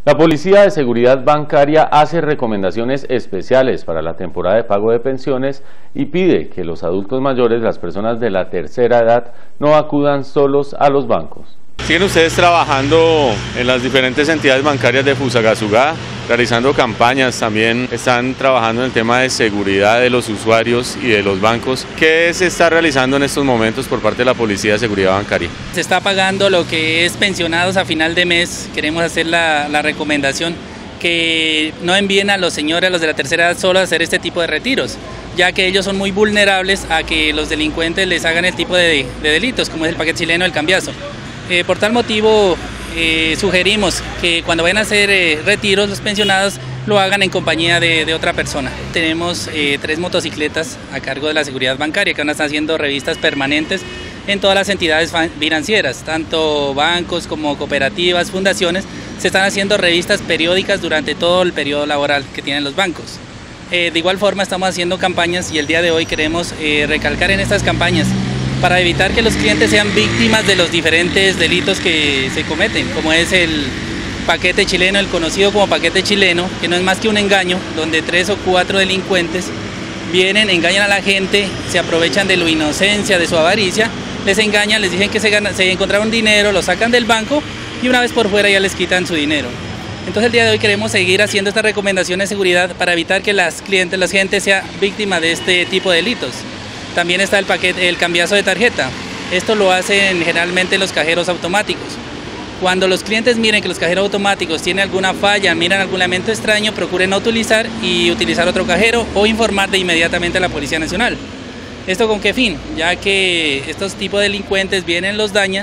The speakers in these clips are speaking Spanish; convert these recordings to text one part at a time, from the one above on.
La Policía de Seguridad Bancaria hace recomendaciones especiales para la temporada de pago de pensiones y pide que los adultos mayores, las personas de la tercera edad, no acudan solos a los bancos. ¿Siguen ustedes trabajando en las diferentes entidades bancarias de Fusagasugá, realizando campañas? También están trabajando en el tema de seguridad de los usuarios y de los bancos. ¿Qué se está realizando en estos momentos por parte de la Policía de Seguridad Bancaria? Se está pagando lo que es pensionados a final de mes. Queremos hacer la recomendación que no envíen a los señores, a los de la tercera edad, solo a hacer este tipo de retiros, ya que ellos son muy vulnerables a que los delincuentes les hagan el tipo de delitos, como es el paquete chileno, el cambiazo. Por tal motivo sugerimos que cuando vayan a hacer retiros los pensionados lo hagan en compañía de otra persona. Tenemos 3 motocicletas a cargo de la seguridad bancaria que van a estar haciendo revistas permanentes en todas las entidades financieras, tanto bancos como cooperativas, fundaciones. Se están haciendo revistas periódicas durante todo el periodo laboral que tienen los bancos. De igual forma estamos haciendo campañas y el día de hoy queremos recalcar en estas campañas para evitar que los clientes sean víctimas de los diferentes delitos que se cometen, como es el paquete chileno, el conocido como paquete chileno, que no es más que un engaño, donde 3 o 4 delincuentes vienen, engañan a la gente, se aprovechan de su inocencia, de su avaricia, les engañan, les dicen que se encontraron dinero, lo sacan del banco y una vez por fuera ya les quitan su dinero. Entonces el día de hoy queremos seguir haciendo estas recomendaciones de seguridad para evitar que la gente sea víctima de este tipo de delitos. También está el cambiazo de tarjeta. Esto lo hacen generalmente los cajeros automáticos. Cuando los clientes miren que los cajeros automáticos tienen alguna falla, miran algún elemento extraño, procuren no utilizar y utilizar otro cajero o informar de inmediatamente a la Policía Nacional. ¿Esto con qué fin? Ya que estos tipos de delincuentes vienen, los dañan,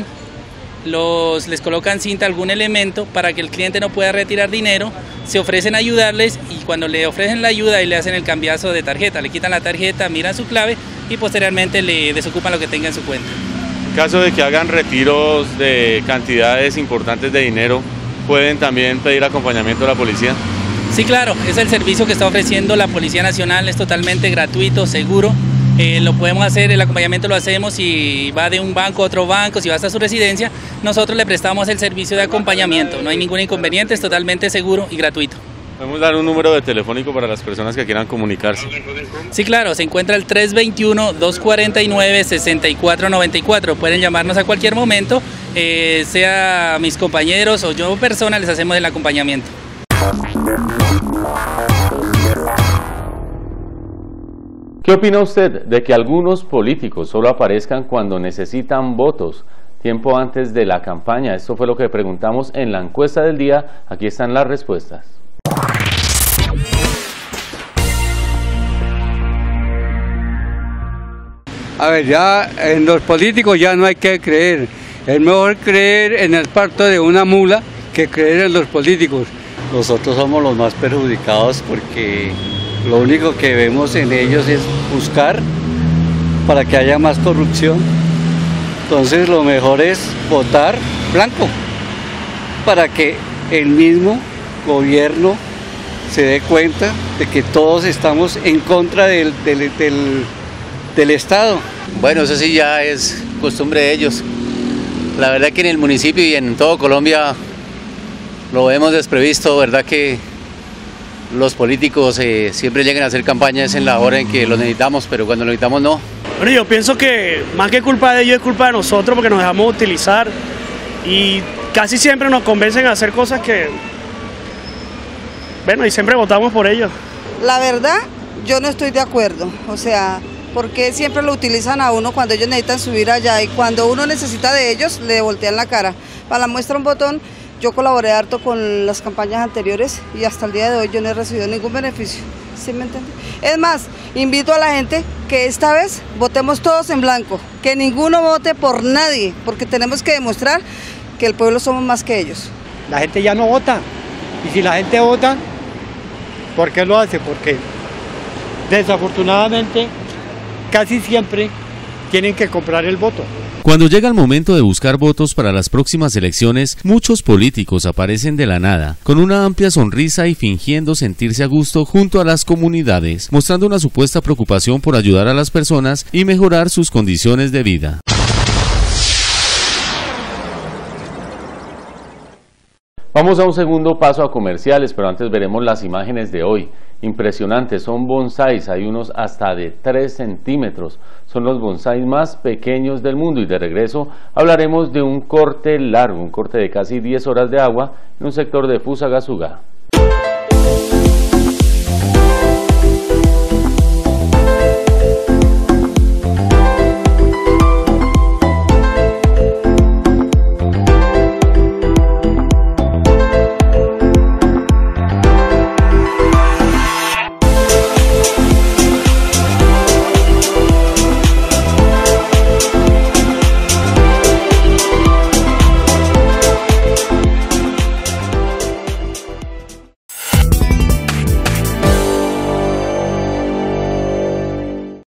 les colocan cinta a algún elemento para que el cliente no pueda retirar dinero, se ofrecen a ayudarles y cuando le ofrecen la ayuda y le hacen el cambiazo de tarjeta, le quitan la tarjeta, miran su clave y posteriormente le desocupan lo que tenga en su cuenta. En caso de que hagan retiros de cantidades importantes de dinero, ¿pueden también pedir acompañamiento a la policía? Sí, claro, es el servicio que está ofreciendo la Policía Nacional, es totalmente gratuito, seguro. Lo podemos hacer, el acompañamiento lo hacemos si va de un banco a otro banco, si va hasta su residencia, nosotros le prestamos el servicio de acompañamiento, no hay ningún inconveniente, es totalmente seguro y gratuito. ¿Podemos dar un número de telefónico para las personas que quieran comunicarse? Sí, claro, se encuentra el 321-249-6494, pueden llamarnos a cualquier momento, sea mis compañeros o yo persona, les hacemos el acompañamiento. ¿Qué opina usted de que algunos políticos solo aparezcan cuando necesitan votos, tiempo antes de la campaña? Esto fue lo que preguntamos en la encuesta del día. Aquí están las respuestas. A ver, ya en los políticos ya no hay que creer. Es mejor creer en el parto de una mula que creer en los políticos. Nosotros somos los más perjudicados porque lo único que vemos en ellos es buscar para que haya más corrupción. Entonces lo mejor es votar blanco para que el mismo gobierno se dé cuenta de que todos estamos en contra del Estado. Bueno, eso sí ya es costumbre de ellos. La verdad que en el municipio y en todo Colombia lo vemos desprevisto, verdad que los políticos siempre llegan a hacer campañas en la hora en que lo necesitamos, pero cuando lo necesitamos no. Bueno, yo pienso que más que culpa de ellos es culpa de nosotros porque nos dejamos utilizar y casi siempre nos convencen a hacer cosas que, bueno, y siempre votamos por ellos. La verdad, yo no estoy de acuerdo, o sea, porque siempre lo utilizan a uno cuando ellos necesitan subir allá y cuando uno necesita de ellos le voltean la cara. Para la muestra un botón, yo colaboré harto con las campañas anteriores y hasta el día de hoy yo no he recibido ningún beneficio, ¿sí me entiende? Es más, invito a la gente que esta vez votemos todos en blanco, que ninguno vote por nadie, porque tenemos que demostrar que el pueblo somos más que ellos. La gente ya no vota, y si la gente vota, ¿por qué lo hace? Porque desafortunadamente casi siempre tienen que comprar el voto. Cuando llega el momento de buscar votos para las próximas elecciones, muchos políticos aparecen de la nada, con una amplia sonrisa y fingiendo sentirse a gusto junto a las comunidades, mostrando una supuesta preocupación por ayudar a las personas y mejorar sus condiciones de vida. Vamos a un segundo paso a comerciales, pero antes veremos las imágenes de hoy. Impresionantes, son bonsáis, hay unos hasta de 3 centímetros. Son los bonsáis más pequeños del mundo, y de regreso hablaremos de un corte largo, un corte de casi 10 horas de agua en un sector de Fusagasugá.